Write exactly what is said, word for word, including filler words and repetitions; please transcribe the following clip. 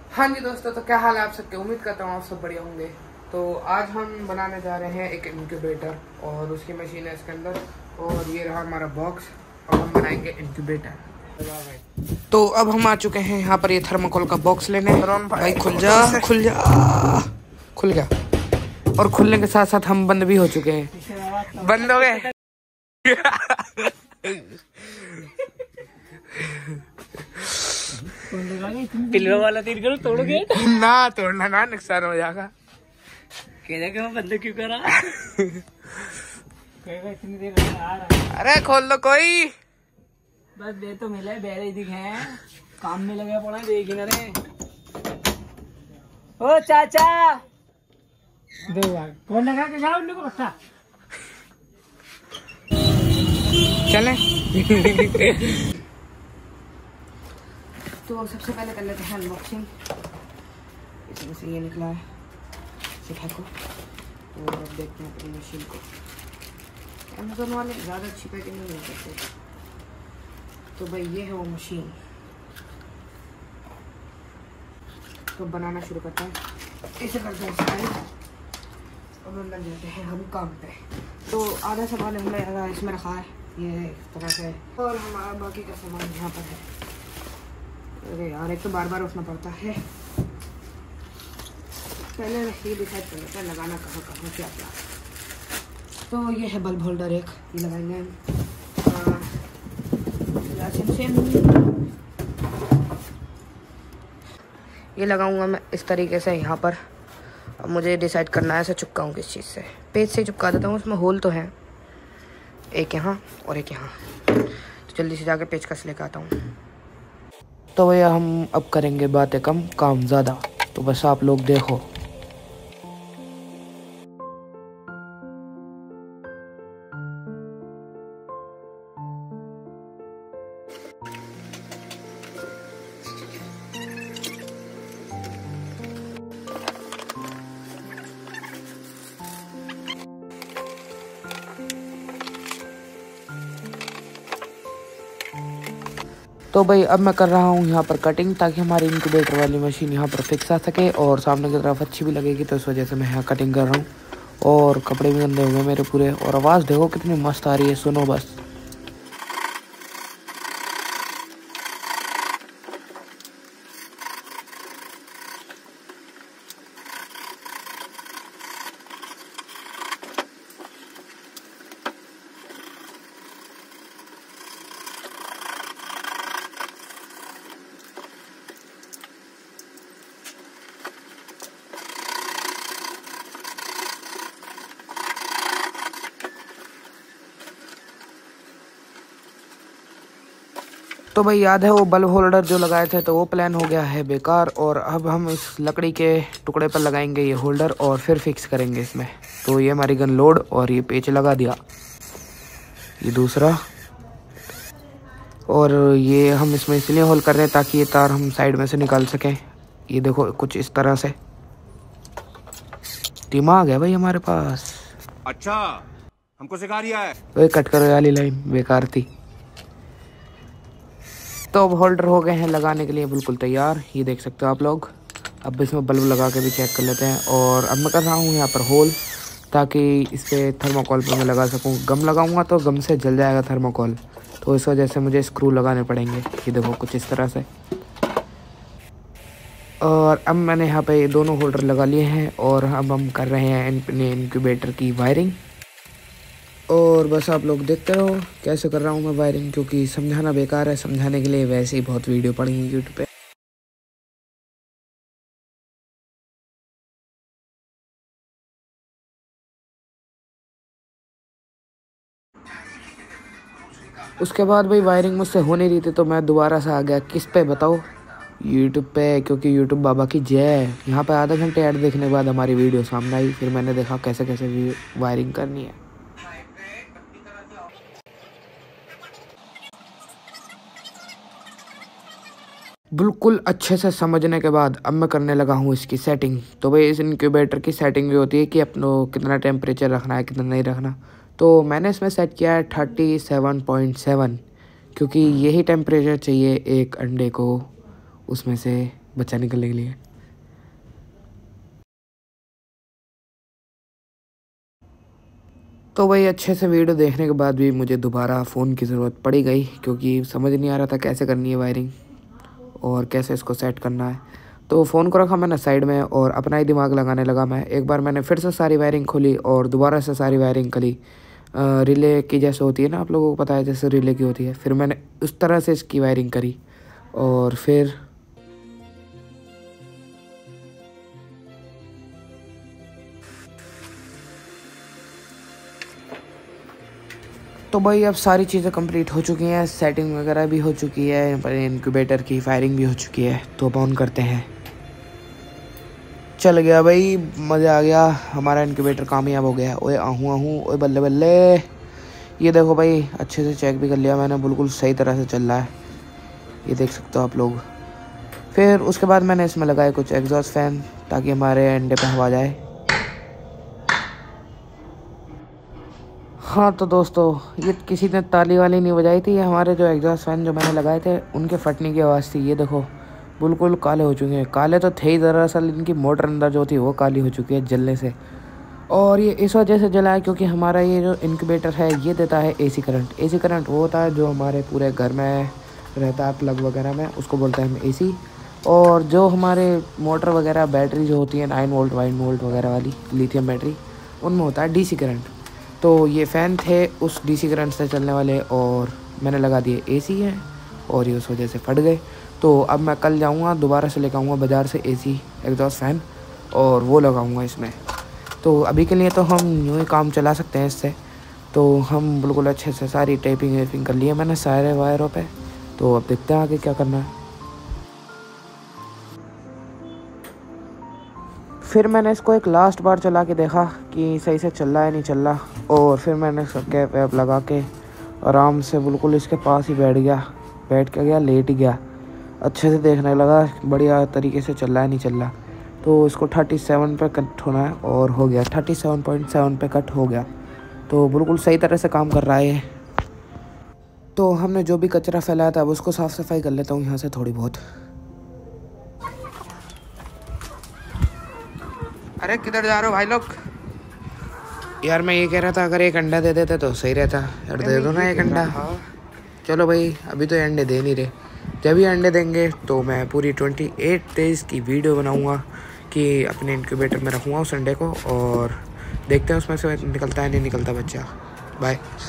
हाँ जी दोस्तों, तो क्या हाल है आप सबके। उम्मीद करता हूँ आप सब बढ़िया होंगे। तो आज हम बनाने जा रहे हैं एक इंक्यूबेटर और उसकी मशीन है इसके अंदर, और ये रहा हमारा बॉक्स। अब हम बनाएंगे इंक्यूबेटर। तो अब हम आ चुके हैं यहाँ पर ये थर्माकोल का बॉक्स लेने। भाई खुल जा खुल जा खुल गया। और खुलने के साथ साथ हम बंद भी हो चुके हैं। बंद हो गए। पिलरों वाला तीर करो, तोड़ोगे ना, तोड़ना ना, नुकसान हो जाएगा। कह कि मैं बंद क्यों करा। इतनी देर आ रहा। अरे खोल दो कोई। बस दे तो मिले, बेरे दिखे काम में लगे पड़ा देख ना रे। ओ चाचा दे यार, कौन लगा के जाओ उनको बच्चा चले। तो सबसे पहले कर लेते हैं अनबॉक्सिंग। इसमें से ये निकला है सिखा को, और अब देखते हैं अपनी मशीन को। अमेज़न वाले ज़्यादा अच्छी पैकिंग नहीं करते। तो भाई ये है वो मशीन। तो बनाना शुरू करते हैं। इसे करते हैं स्टाइल और लग जाते हैं हम काम पे। तो आधा सामान हमने इसमें रखा है ये इस तरह से, और हमारा बाकी का सामान यहाँ पर है। अरे यार, एक तो बार बार उठना पड़ता है। पहले ये डिसाइड कर लेते हैं लगाना कहाँ कहाँ क्या क्या। तो ये है बल्ब होल्डर, एक ये लगाएंगे हम। ये लगाऊंगा मैं इस तरीके से यहाँ पर। अब मुझे डिसाइड करना है ऐसे चिपकाऊँ किस चीज़ से। पेज से चिपका देता हूँ, उसमें होल तो है, एक यहाँ और एक यहाँ। तो जल्दी से जाके पेज कस लेकर आता हूँ। तो भैया हम अब करेंगे बातें कम काम ज़्यादा, तो बस आप लोग देखो। तो भाई अब मैं कर रहा हूँ यहाँ पर कटिंग, ताकि हमारी इंक्यूबेटर वाली मशीन यहाँ पर फिक्स आ सके और सामने की तरफ अच्छी भी लगेगी। तो इस वजह से मैं यहाँ कटिंग कर रहा हूँ। और कपड़े भी गंदे हो गए मेरे पूरे, और आवाज़ देखो कितनी मस्त आ रही है, सुनो बस। तो भाई याद है वो बल्ब होल्डर जो लगाए थे, तो वो प्लान हो गया है बेकार। और अब हम इस लकड़ी के टुकड़े पर लगाएंगे ये होल्डर और फिर फिक्स करेंगे इसमें। तो ये हमारी गन लोड, और ये पेच लगा दिया, ये दूसरा। और ये हम इसमें इसलिए होल कर रहे हैं ताकि ये तार हम साइड में से निकाल सकें। ये देखो कुछ इस तरह से। दिमाग है भाई हमारे पास। अच्छा, हमको सिखा रिया है। वही कट करो वाली लाइन बेकार थी। तो अब होल्डर हो गए हैं लगाने के लिए बिल्कुल तैयार, ये देख सकते हो आप लोग। अब इसमें बल्ब लगा के भी चेक कर लेते हैं। और अब मैं कर रहा हूँ यहाँ पर होल, ताकि इस पर थर्माकोल पर मैं लगा सकूँ। गम लगाऊंगा तो गम से जल जाएगा थर्माकोल, तो इस वजह से मुझे स्क्रू लगाने पड़ेंगे। ये देखो कुछ इस तरह से। और अब मैंने यहाँ पे दोनों होल्डर लगा लिए हैं, और अब हम कर रहे हैं अपने इंक्यूबेटर की वायरिंग। और बस आप लोग देखते रहो कैसे कर रहा हूँ मैं वायरिंग, क्योंकि समझाना बेकार है। समझाने के लिए वैसे ही बहुत वीडियो पड़ी है यूट्यूब पे। उसके बाद भाई वायरिंग मुझसे हो नहीं रही थी, तो मैं दोबारा से आ गया किस पे बताओ, यूट्यूब पे। क्योंकि यूट्यूब बाबा की जय है। यहाँ पे आधे घंटे ऐड देखने के बाद हमारी वीडियो सामने आई। फिर मैंने देखा कैसे कैसे वायरिंग करनी है। बिल्कुल अच्छे से समझने के बाद अब मैं करने लगा हूँ इसकी सेटिंग। तो भाई इस इनक्यूबेटर की सेटिंग भी होती है कि अपनों कितना टेम्परेचर रखना है, कितना नहीं रखना। तो मैंने इसमें सेट किया है थर्टी सेवन पॉइंट सेवन, क्योंकि यही टेम्परेचर चाहिए एक अंडे को उसमें से बच्चा निकलने के लिए। तो भाई अच्छे से वीडियो देखने के बाद भी मुझे दोबारा फ़ोन की ज़रूरत पड़ी गई, क्योंकि समझ नहीं आ रहा था कैसे करनी है वायरिंग और कैसे इसको सेट करना है। तो फ़ोन को रखा मैंने साइड में और अपना ही दिमाग लगाने लगा मैं। एक बार मैंने फिर से सारी वायरिंग खोली और दोबारा से सारी वायरिंग करी, रिले की जैसे होती है ना, आप लोगों को पता है जैसे रिले की होती है। फिर मैंने उस तरह से इसकी वायरिंग करी और फिर तो भाई अब सारी चीज़ें कंप्लीट हो चुकी हैं, सेटिंग वगैरह भी हो चुकी है, यहाँ पर इनक्यूबेटर की फायरिंग भी हो चुकी है। तो अब ऑन करते हैं। चल गया भाई, मज़ा आ गया, हमारा इनक्यूबेटर कामयाब हो गया। ओए आहूँ आहूँ, ओए बल्ले बल्ले। ये देखो भाई, अच्छे से चेक भी कर लिया मैंने, बिल्कुल सही तरह से चल रहा है, ये देख सकते हो आप लोग। फिर उसके बाद मैंने इसमें लगाए कुछ एग्जॉस्ट फैन ताकि हमारे अंडे पे हवा जाए। हाँ तो दोस्तों, ये किसी ने ताली वाली नहीं बजाई थी, ये हमारे जो एग्जॉस्ट फैन जो मैंने लगाए थे उनके फटने की आवाज़ थी। ये देखो बिल्कुल काले हो चुके हैं। काले तो थे ही, दरअसल इनकी मोटर अंदर जो थी वो काली हो चुकी है जलने से। और ये इस वजह से जला है क्योंकि हमारा ये जो इनक्यूबेटर है ये देता है एसी करंट। एसी करंट वो होता है जो हमारे पूरे घर में रहता है प्लग वगैरह में, उसको बोलते हैं हम एसी। और जो हमारे मोटर वगैरह बैटरी जो होती है नाइन वोल्ट वाइन वोल्ट वगैरह वाली लिथियम बैटरी, उनमें होता है डीसी करंट। तो ये फ़ैन थे उस डीसी करंट से चलने वाले और मैंने लगा दिए एसी हैं और ये उस वजह से फट गए। तो अब मैं कल जाऊंगा दोबारा से लेकर आऊँगा बाज़ार से एसी एग्जॉस्ट फ़ैन और वो लगाऊंगा इसमें। तो अभी के लिए तो हम यूँ ही काम चला सकते हैं इससे। तो हम बिल्कुल अच्छे से सारी टेपिंग वेपिंग कर लिए मैंने सारे वायरों पे। तो अब देखते हैं आगे क्या करना है। फिर मैंने इसको एक लास्ट बार चला के देखा कि सही से चल रहा है नहीं चल रहा, और फिर मैंने सब कैप वैप लगा के आराम से बिल्कुल इसके पास ही बैठ गया बैठ के गया लेट ही गया। अच्छे से देखने लगा बढ़िया तरीके से चल रहा है नहीं चल रहा। तो इसको सैंतीस पे कट होना है और हो गया, सैंतीस पॉइंट सात पे कट हो गया। तो बिल्कुल सही तरह से काम कर रहा है ये। तो हमने जो भी कचरा फैलाया था अब उसको साफ़ सफाई कर लेता हूँ यहाँ से थोड़ी बहुत। अरे किधर जा रहे हो भाई लोग? यार मैं ये कह रहा था अगर एक अंडा दे देते तो सही रहता। यार दे दो ना एक अंडा। चलो भाई, अभी तो ये अंडे दे नहीं रहे। जब ये अंडे देंगे तो मैं पूरी अट्ठाईस डेज़ की वीडियो बनाऊंगा कि अपने इनक्यूबेटर में रखूँगा उस अंडे को और देखते हैं उसमें से निकलता है नहीं निकलता बच्चा। बाय।